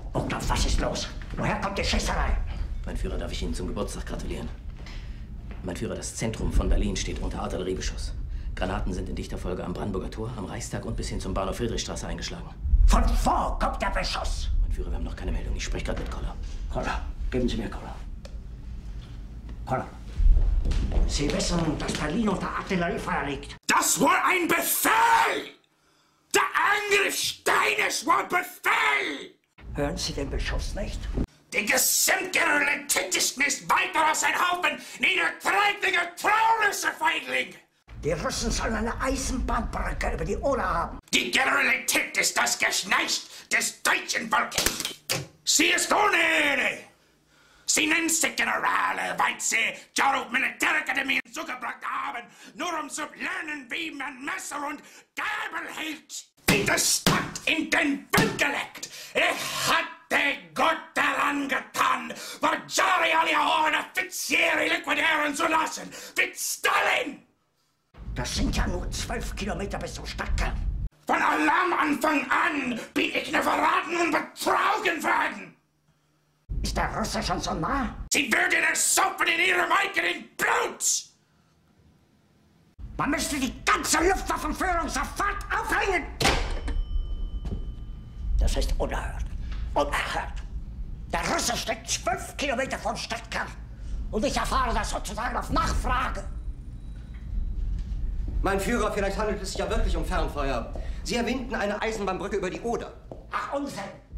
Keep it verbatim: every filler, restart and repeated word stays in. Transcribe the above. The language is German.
Burgdorf, was ist los? Woher kommt die Schießerei? Mein Führer, darf ich Ihnen zum Geburtstag gratulieren? Mein Führer, das Zentrum von Berlin steht unter Artilleriebeschuss. Granaten sind in dichter Folge am Brandenburger Tor, am Reichstag und bis hin zum Bahnhof Friedrichstraße eingeschlagen. Von wo kommt der Beschuss? Mein Führer, wir haben noch keine Meldung. Ich spreche gerade mit Koller. Koller, geben Sie mir Koller. Koller. Sie wissen, dass Berlin unter Artilleriefeuer liegt. Das war ein Befehl! Der Angriff Steines war Befehl! Hören Sie den Beschuss nicht? Die Gesamtgeneralität ist nichts weiter als ein Haufen niederträchtiger, trauloser Feigling! Die Russen sollen eine Eisenbahnbrücke über die Oder haben. Die Generalität ist das Geschlecht des deutschen Volkes. Sie ist ohne Ehre. Sie nennt sich Generale, weil sie zur Militärakademie zugebracht haben, nur um zu lernen, wie man Messer und Gabel hält. Wie das Stadt in den Wind gelegt. Ich hatte Gott daran getan, Varjari alle Offiziere liquidieren zu lassen. Wie Stalin! Das sind ja nur zwölf Kilometer bis zum Stadtkern. Von Alarmanfang an bin ich ne verraten und betrogen werden. Ist der Russe schon so nah? Sie würden ersoffen in ihrem eigenen Blut! Man müsste die ganze Luftwaffenführung sofort aufhängen! Das ist unerhört. Unerhört. Der Russe steckt zwölf Kilometer vom Stadtkern. Und ich erfahre das sozusagen auf Nachfrage. Mein Führer, vielleicht handelt es sich ja wirklich um Fernfeuer. Sie erwähnten eine Eisenbahnbrücke über die Oder. Ach, Unsinn!